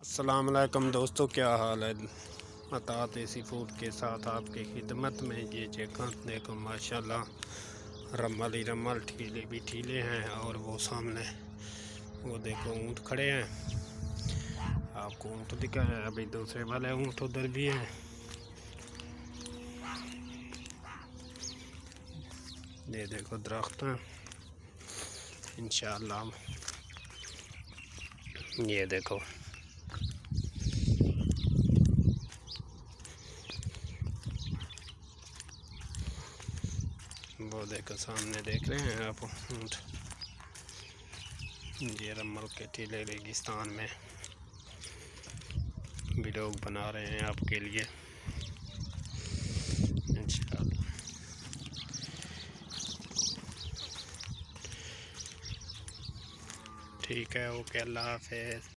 अस्सलाम वालेकुम दोस्तों, क्या हाल है। अतात देसी फूड के साथ आपकी खिदमत में। ये देखो माशाल्लाह, रमल ही रमल, ठीले भी ठीले हैं। और वो सामने वो देखो ऊँट खड़े हैं। आपको ऊँट दिखा है, अभी दूसरे वाले ऊँट उधर भी हैं। ये देखो दरख्त हैं इंशाअल्लाह। ये देखो वो देखो सामने देख रहे हैं आप ऊँट। ये रमल के टीले रेगिस्तान में वीडियो बना रहे हैं आपके लिए इंशाअल्लाह। ठीक है, ओके, अल्लाह हाफ़िज़।